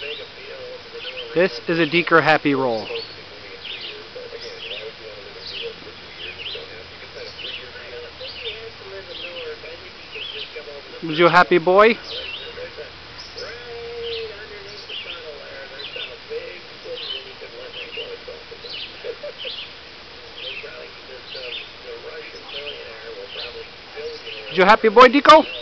This is a Deke happy roll. Was you a happy boy? Was you a happy boy, Deke?